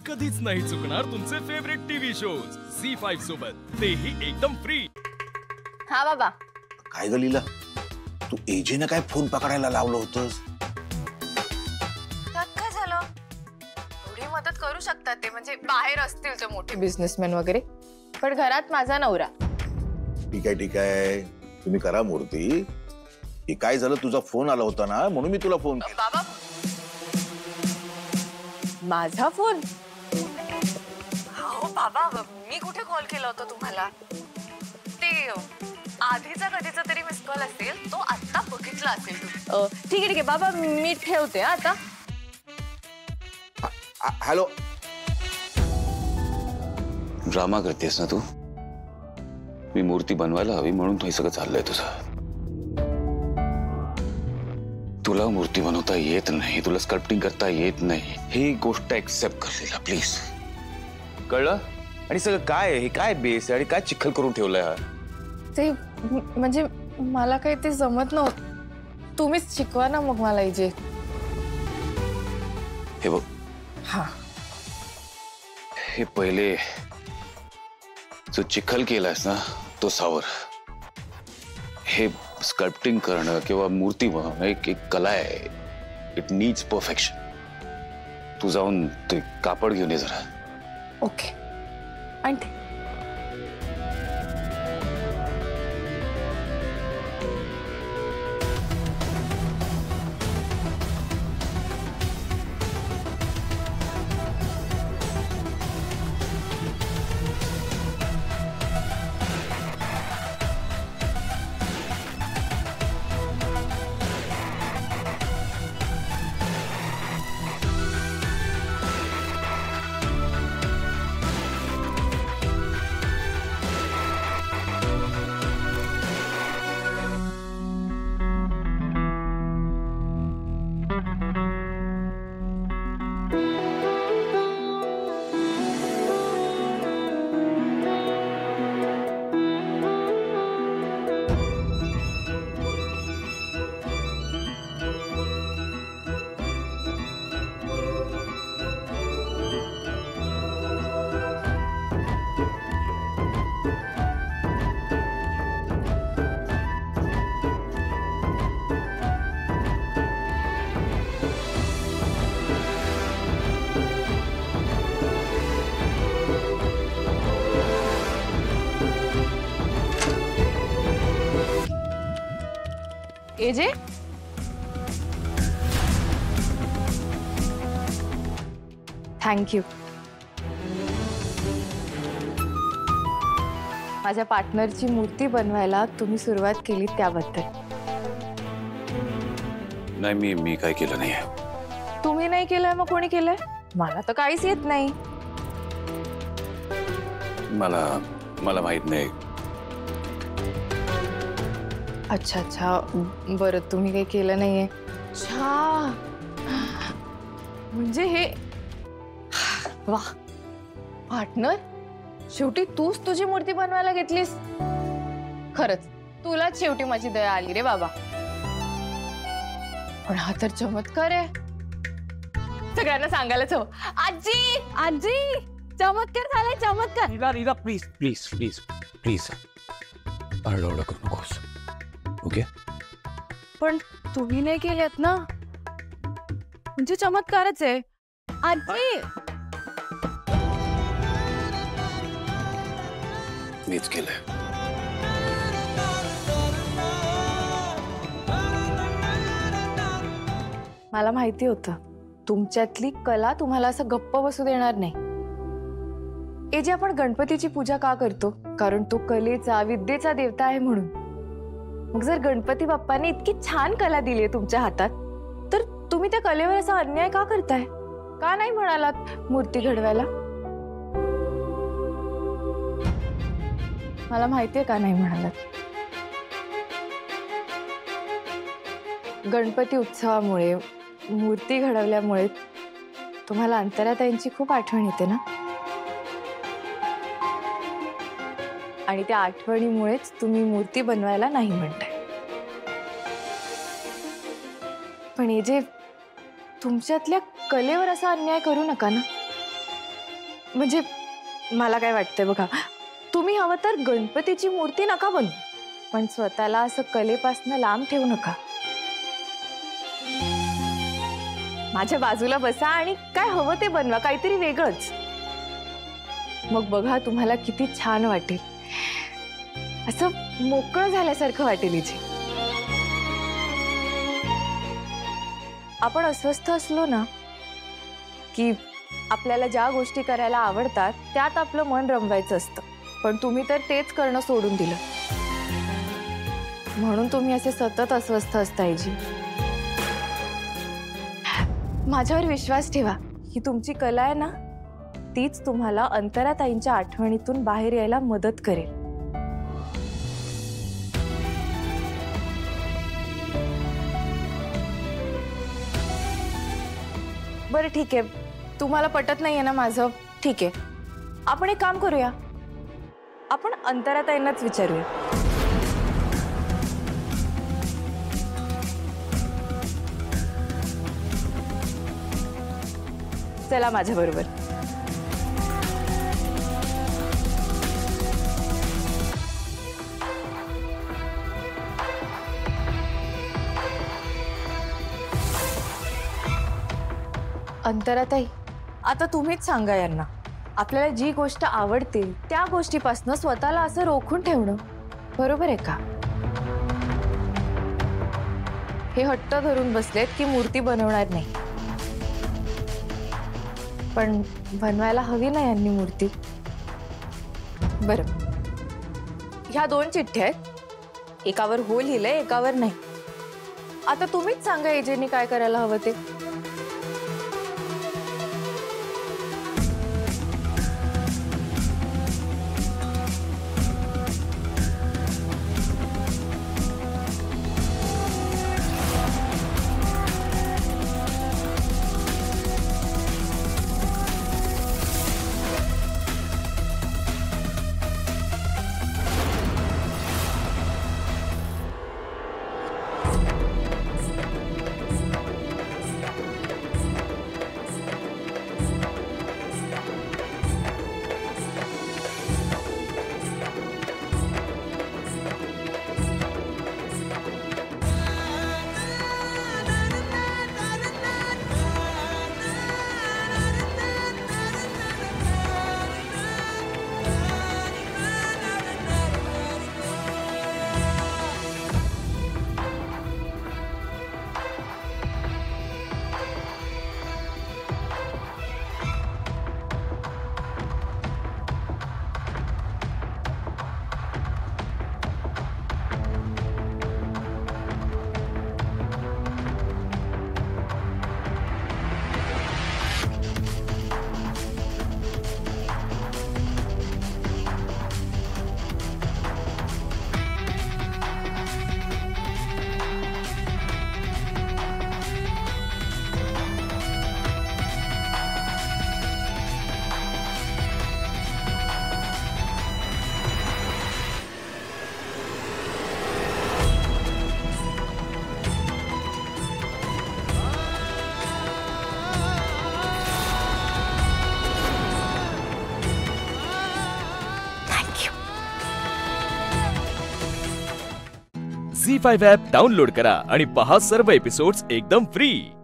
कधीच नाही चुकणार तुमचे फेवरेट टीव्ही शोज झी5 सोबत, तेही एकदम फ्री। हा बाबा। काय ग लीला, तू एजेने काय फोन पकडायला लावलं होतंस? त्यात काय झालं? थोडी मदत करू शकतात ते, म्हणजे बाहेर असतील ते मोठे बिझनेसमॅन वगैरे, पण घरात माझा नवरा। ठीक आहे, तुम्ही करा मूर्ती। हे काय झालं, तुझा फोन आला होता ना, म्हणून मी तुला फोन केला। बाबा, माझा फोन? हो बाबा, मी कुठे कॉल केला होता तुम्हाला? ते आधीचा कधीचा तरी मिस कॉल असेल, तो आता बघितला असेल तुम्ही। ठीक आहे बाबा, मी ठेवते आता। हॅलो। ड्रामा करतेस ना तू? मी मूर्ती बनवायला हवी म्हणून हे सगळं चाललंय तुझं। तुला मूर्ती बनवता येत नाही, तुला स्कल्प्टिंग करता येत नाही, ही गोष्ट एक्सेप्ट कर लीला, प्लीज। कळलं? आणि सगळं काय हे, काय बेस आणि काय चिखल करून ठेवलंय हा? ते म्हणजे मला काही ते जमत नव्हतं, तुम्हीच शिकवा ना मग मला इजे। हे बघ, हा, हे पहिले जो चिखल केलायस ना तो सावर। हे स्कल्प्टिंग करणं किंवा मूर्ती बनवणं एक कला आहे, इट नीड्स परफेक्शन। तू जाऊन ते कापड घेऊन ये जरा। Okay aunty. एजे, थँक यू माझ्या पार्टनरची मूर्ती बनवायला तुम्ही सुरुवात केली त्याबद्दल। नाही, मी काय केलं नाही। तुम्ही नाही केलंय मग कोणी केलंय? मला तर काहीच येत नाही। मला माहित नाही। अच्छा, बरं, तुम्ही काही केलं नाहीये। अच्छा, म्हणजे हे, वाह पार्टनर, शेवटी तूच तुझी मूर्ती बनवायला घेतलीस। खरंच तुलाच शेवटी माझी दया आली रे बाबा। पण हा तर चमत्कार आहे, सगळ्यांना सांगायलाच हवं। आजी आजी, चमत्कार झालाय, चमत्कार। Leela please please please please, आरडाओरडा करू नकोस, ओके? पण तुम्ही नाही केलेत ना, म्हणजे चमत्कारच आहे। आजी, मीच केलंय। मला माहिती होतं तुमच्यातली कला तुम्हाला असं गप्प बसू देणार नाही। एजे, आपण गणपतीची पूजा का करतो? कारण तो कलेचा, विद्येचा देवता आहे म्हणून। मग जर गणपती बाप्पाने इतकी छान कला दिली आहे तुमच्या हातात, तर तुम्ही त्या कलेवर असा अन्याय का करताय? का नाही म्हणालात मूर्ती घडवायला? मला माहितीये का नाही म्हणालात। गणपती उत्सवामुळे, मूर्ती घडवल्यामुळे तुम्हाला अंतराताईंची खूप आठवण येते ना, आणि त्या आठवणीमुळेच तुम्ही मूर्ती बनवायला नाही म्हणताय। पण हे जे तुमच्यातल्या कलेवर असा अन्याय करू नका ना। म्हणजे मला काय वाटतंय बघा, तुम्ही हवं तर गणपतीची मूर्ती नका बनवू, पण स्वतःला असं कलेपासनं लांब ठेवू नका. माझ्या बाजूला बसा आणि काय हवं ते बनवा, काहीतरी वेगळंच. मग बघा तुम्हाला किती छान वाटेल, असं मोकळं झाल्यासारखं वाटेल. इथे आपण अस्वस्थ असलो ना की आपल्याला ज्या गोष्टी करायला आवडतात त्यात आपलं मन रमवायचं असतं, पण तुम्ही तर तेच करणं सोडून दिलं. म्हणून तुम्ही असे सतत अस्वस्थ असताय. जी, माझ्यावर विश्वास ठेवा, ही तुमची कला आहे ना, तीच तुम्हाला अंतराताईंच्या आठवणीतून बाहेर यायला मदत करेल. बरं ठीक आहे, तुम्हाला पटत नाहीये ना माझं, ठीक आहे. आपण एक काम करूया, आपण अंतराताईंनाच विचारूया. चला माझ्या बरोबर. अंतराताई, आता तुम्हीच सांगा यांना, आपल्याला जी गोष्ट आवडते त्या गोष्टीपासून स्वतःला असं रोखून ठेवणं बरोबर आहे का? हे हट्ट धरून बसलेत की मूर्ती बनवणार नाही, पण बनवायला हवी ना यांनी मूर्ती. बरं, ह्या 2 चिठ्ठ्या आहेत, एकावर हो लिहिलंय, एकावर नाही. आता तुम्हीच सांगा एजेंनी काय करायला हवं ते. झी5 ॲप डाउनलोड करा आणि पहा सर्व एपिसोड्स एकदम फ्री.